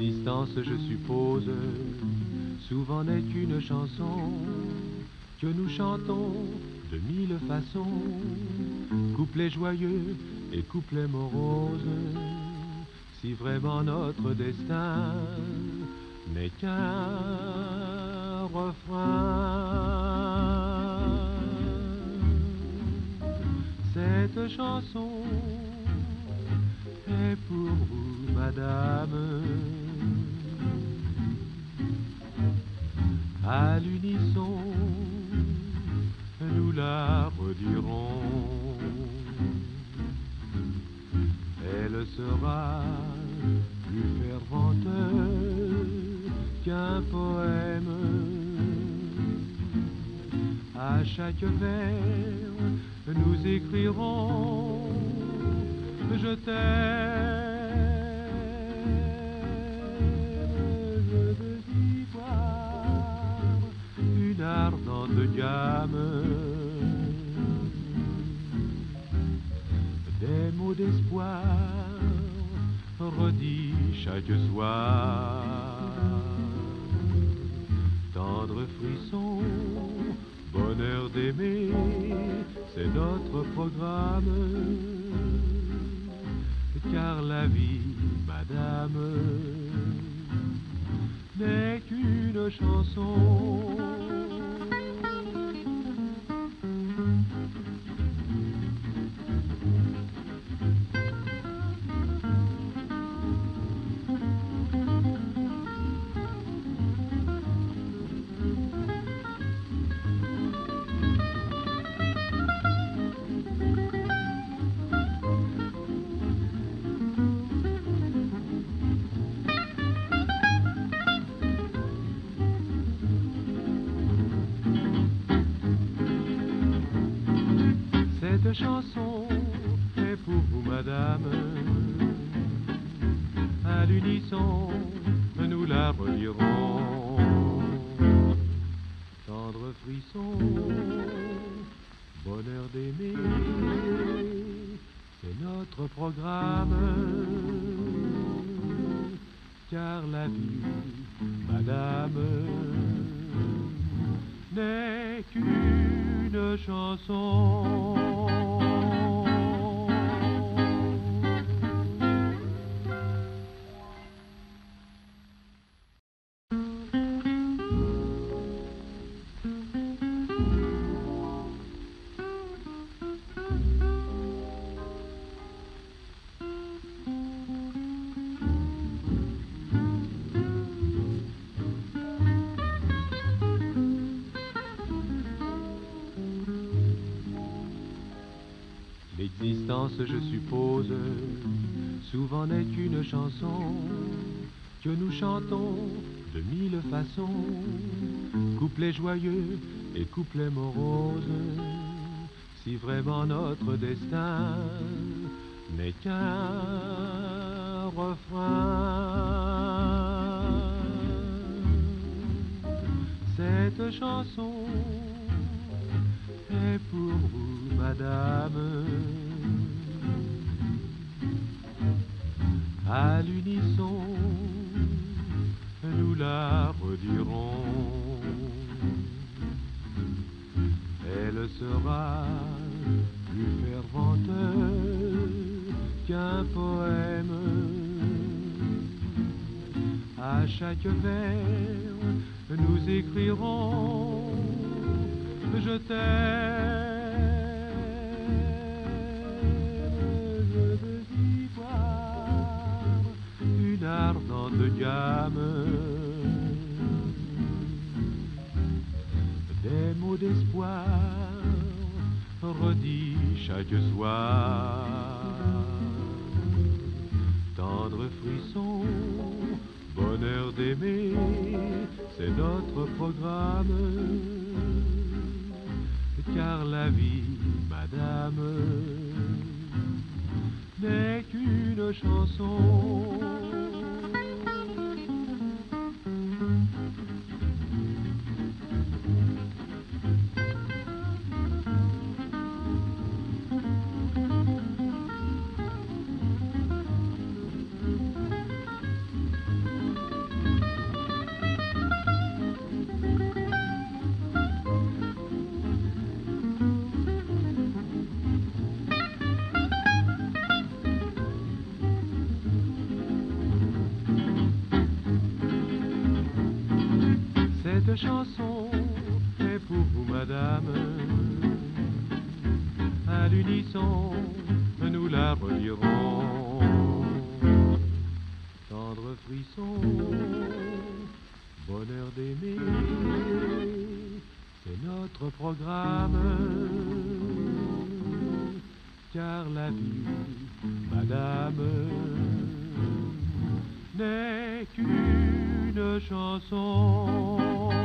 L'existence, je suppose, souvent n'est qu'une chanson que nous chantons de mille façons, couplets joyeux et couplets moroses. Si vraiment notre destin n'est qu'un refrain, cette chanson est pour vous, madame. À l'unisson, nous la redirons. Elle sera plus fervente qu'un poème. À chaque vers, nous écrirons je t'aime, je veux y voir une ardente gamme, des mots d'espoir redits chaque soir, tendre frisson, bonheur d'aimer, c'est notre programme. Car la vie, madame, n'est qu'une chanson. Cette chanson est pour vous, madame. À l'unisson, nous la redirons. Tendre frisson, bonheur d'aimer, c'est notre programme. Car la vie, madame, n'est qu'une chanson. L'existence, je suppose, souvent n'est qu'une chanson que nous chantons de mille façons, couplets joyeux et couplets moroses. Si vraiment notre destin n'est qu'un refrain, cette chanson est pour vous, madame. À l'unisson, nous la redirons. Elle sera plus fervente qu'un poème. À chaque vers, nous écrirons je t'aime, je veux y voir une ardente gamme, des mots d'espoir redits chaque soir, tendre frisson, bonheur d'aimer, c'est notre programme. Car la vie, madame, n'est qu'une chanson. Cette chanson est pour vous, madame. À l'unisson, nous la relirons. Tendre frisson, bonheur d'aimer, c'est notre programme. Car la vie, madame, n'est qu'une chanson.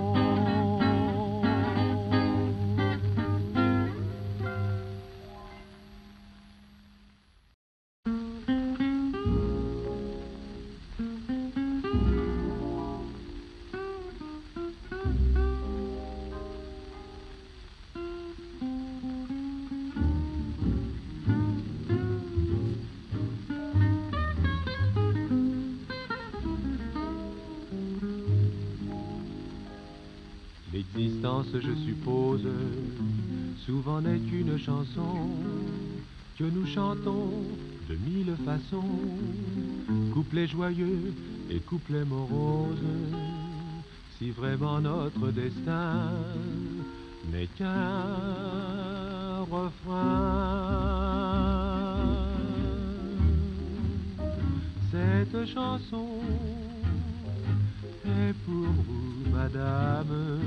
L'existence, je suppose, souvent n'est qu'une chanson que nous chantons de mille façons, couplets joyeux et couplets moroses. Si vraiment notre destin n'est qu'un refrain, cette chanson est pour vous, madame.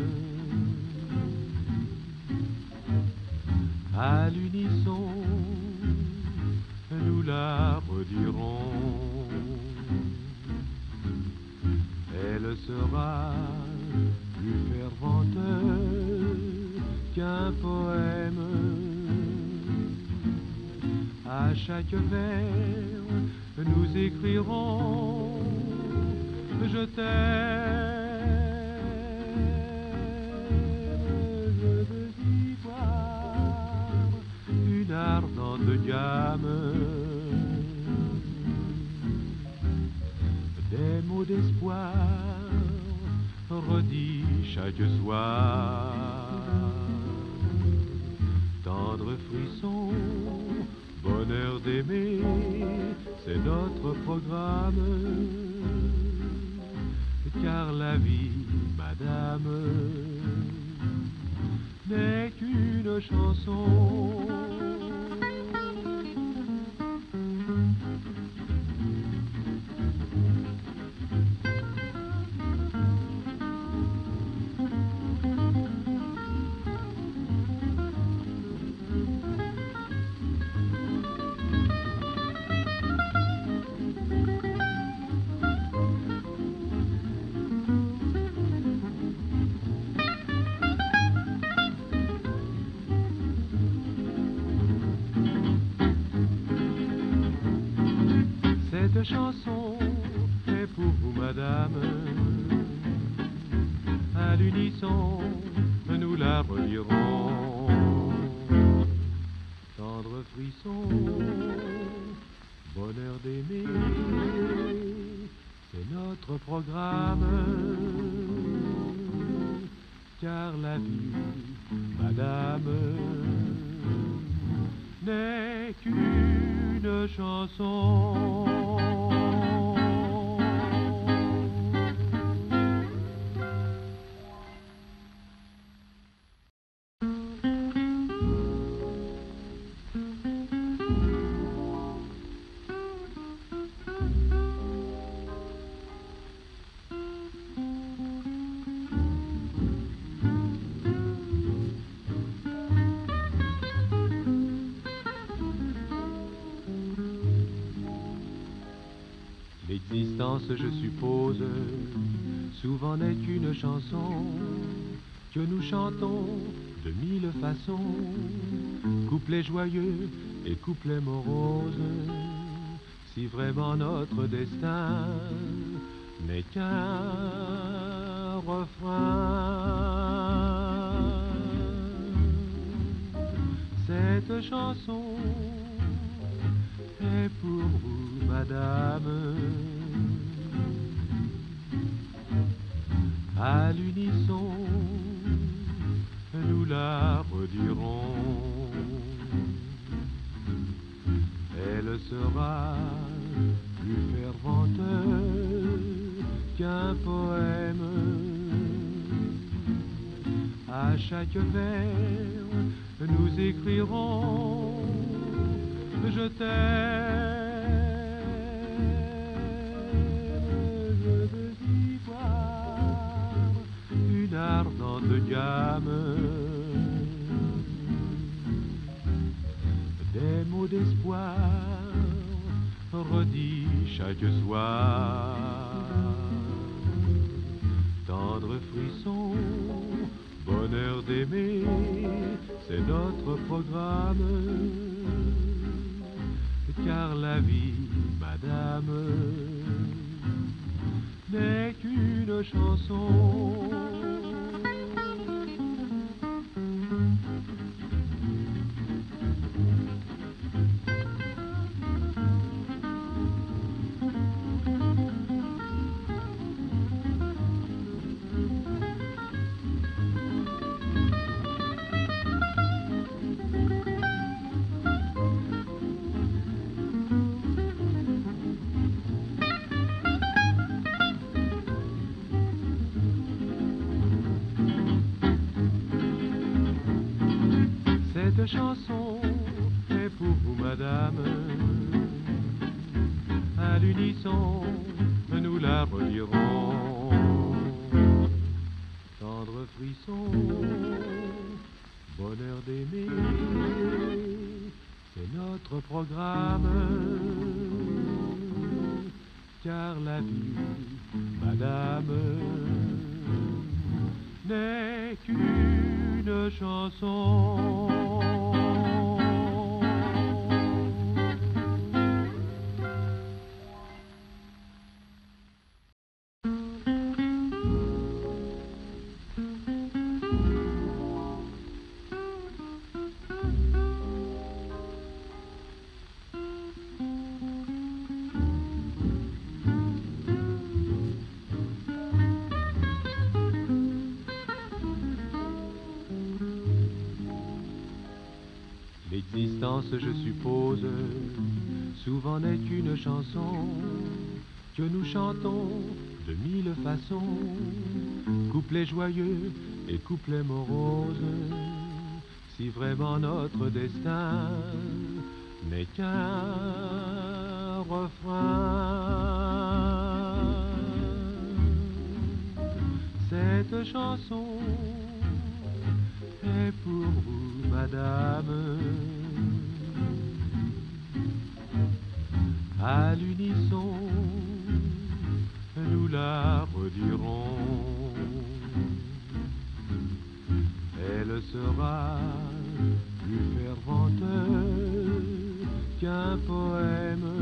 À l'unisson, nous la redirons. Elle sera plus fervente qu'un poème. À chaque vers, nous écrirons je t'aime, je veux y voir une ardente gamme, des mots d'espoir redits chaque soir. Tendre frisson, bonheur d'aimer, c'est notre programme. Car la vie, madame, n'est qu'une chanson. Cette chanson est pour vous, madame. À l'unisson, nous la relirons. Tendre frisson, bonheur d'aimer, c'est notre programme. Car la vie, madame, n'est qu'une chanson. L'existence, je suppose, souvent n'est qu'une chanson que nous chantons de mille façons, couplets joyeux et couplets moroses. Si vraiment notre destin n'est qu'un refrain, cette chanson est pour vous, madame. À l'unisson, nous la redirons. Elle sera plus fervente qu'un poème. chaque vers, nous écrirons je t'aime, je veux y voir une ardente gamme, des mots d'espoir redits chaque soir. Tendre frisson, bonheur d'aimer, c'est notre programme. Car la vie, madame, n'est qu'une chanson. Cette chanson est pour vous, madame. À l'unisson, nous la redirons. Tendre frisson, bonheur d'aimer, c'est notre programme. Car la vie, madame, n'est qu'une chanson. L'existence, je suppose, souvent n'est qu'une chanson que nous chantons de mille façons, couplets joyeux et couplets moroses. Si vraiment notre destin n'est qu'un refrain, cette chanson est pour vous, madame. À l'unisson, nous la redirons. Elle sera plus fervente qu'un poème.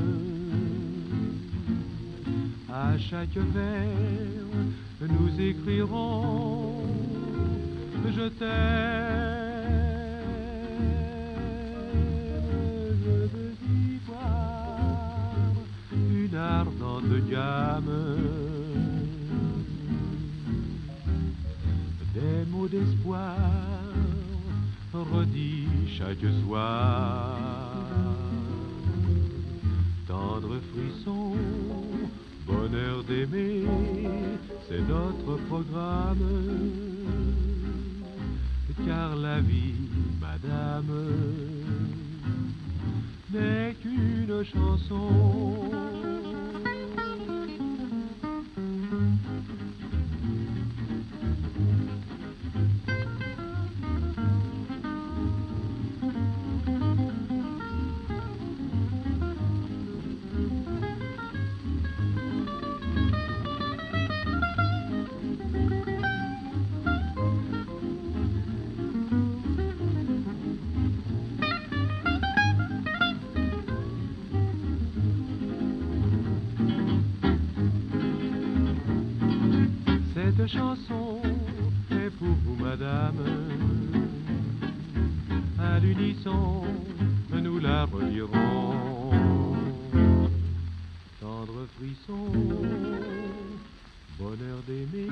À chaque vers, nous écrirons je t'aime, je veux y voir une ardente gamme, des mots d'espoir redits chaque soir. Tendre frisson, bonheur d'aimer, c'est notre programme. Car la vie, madame, n'est qu'une chanson. Cette chanson est pour vous, madame. À l'unisson, nous la redirons. Tendre frisson, bonheur d'aimer,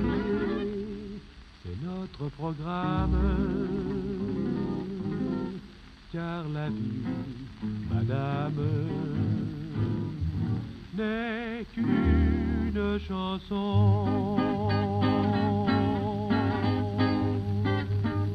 c'est notre programme. Car la vie, madame, n'est qu'une chanson.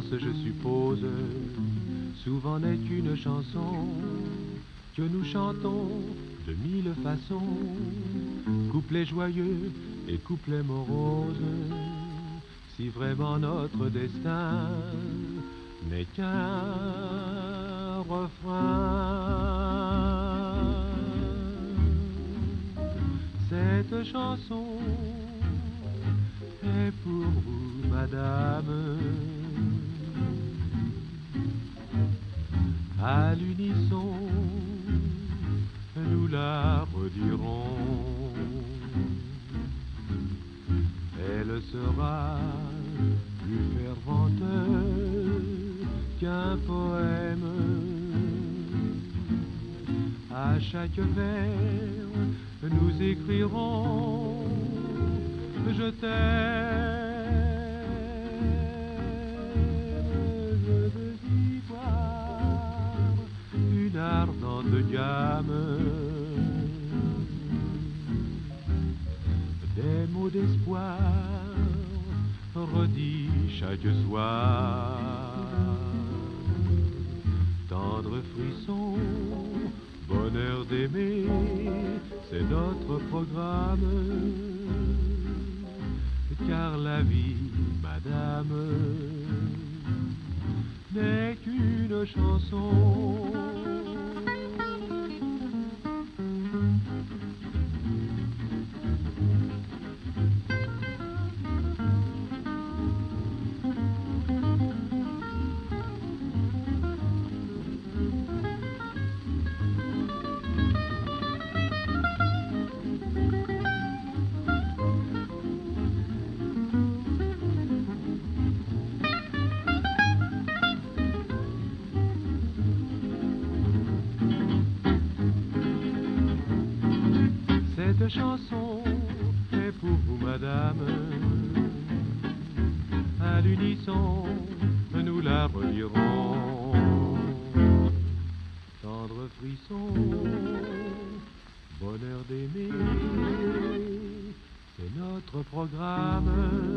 je suppose, souvent n'est qu'une chanson que nous chantons de mille façons, couplets joyeux et couplets moroses. Si vraiment notre destin n'est qu'un refrain, cette chanson est pour vous, madame. À l'unisson, nous la redirons. Elle sera plus fervente qu'un poème. À chaque vers, nous écrirons je t'aime, je veux y voir une ardente gamme, des mots d'espoir redits chaque soir, tendre frisson, bonheur d'aimer, c'est notre programme. Car la vie, madame, n'est qu'une chanson. Cette chanson est pour vous, madame. À l'unisson, nous la relirons. Tendre frisson, bonheur d'aimer, c'est notre programme.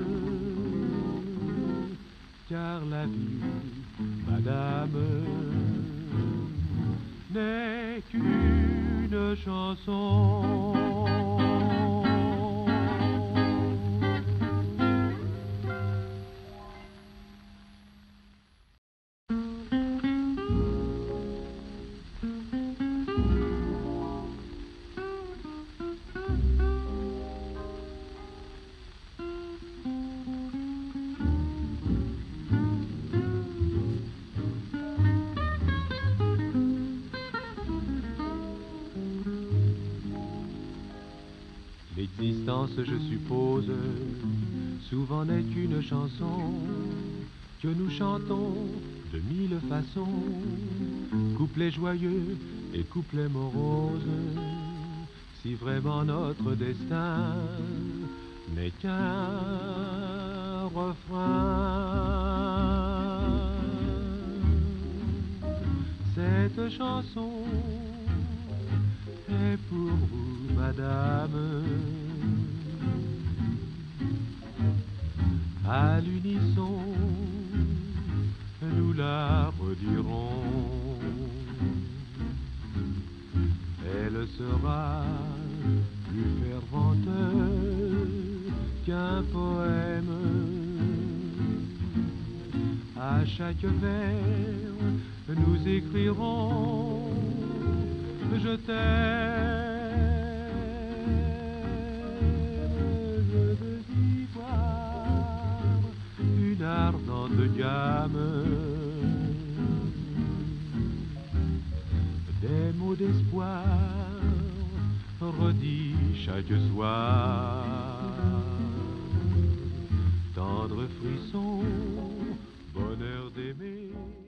Car la vie, madame, n'est qu'une chanson. L'existence, je suppose, souvent n'est qu'une chanson que nous chantons de mille façons, couplets joyeux et couplets moroses. Si vraiment notre destin n'est qu'un refrain, cette chanson est pour vous, madame. À l'unisson, nous la redirons. Elle sera plus fervente qu'un poème. À chaque vers, nous écrirons je t'aime, je veux y voir une ardente gamme, des mots d'espoir redits chaque soir, tendre frisson, bonheur d'aimer.